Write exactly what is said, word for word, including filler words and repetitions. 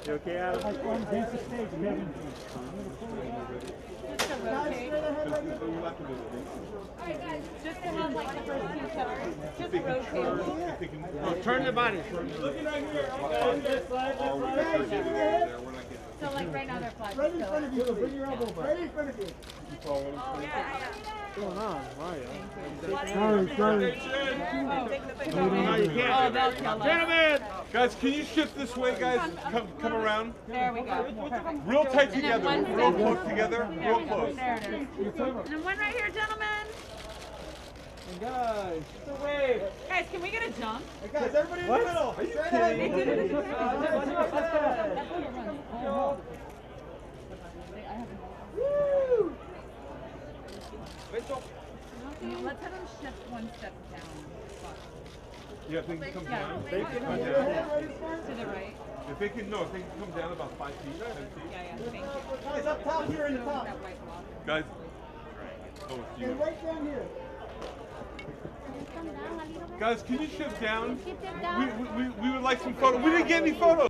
You okay, Adam? Like on the stage, Kevin. Just to rotate. Alright guys, just to have like the first two shots. Just rotate. Oh, turn the body. Looking right here. Okay, this side, this side. So like right now they're flat. Right in front of you. Bring your elbow back. Right in front of you. Oh yeah, yeah. What's going on? Mario? Sorry, sorry. No, you can't. Oh, they'll kill us. Gentlemen! Guys, can you shift this way, guys? Come, come around. There we go. Perfect. Real tight And then together. one Real step. close together. There Real we go. close. There it is. And then one right here, gentlemen. Guys, the wave. Guys, can we get a jump? Hey guys, everybody in the middle. Are you Straight kidding? ahead. Woo! Let's have them shift one step down. Yeah, if they can come Yeah. down. They Come can down. To the right. If they can, no, if they can come down about five feet, ten feet. Yeah, yeah, thank you. Guys, up top here in the top. That white block. Guys. Oh, it's Stay you. right down here. Guys, can you shift down? Shift it We, down. we, we, we would like some photos. We didn't get any photos.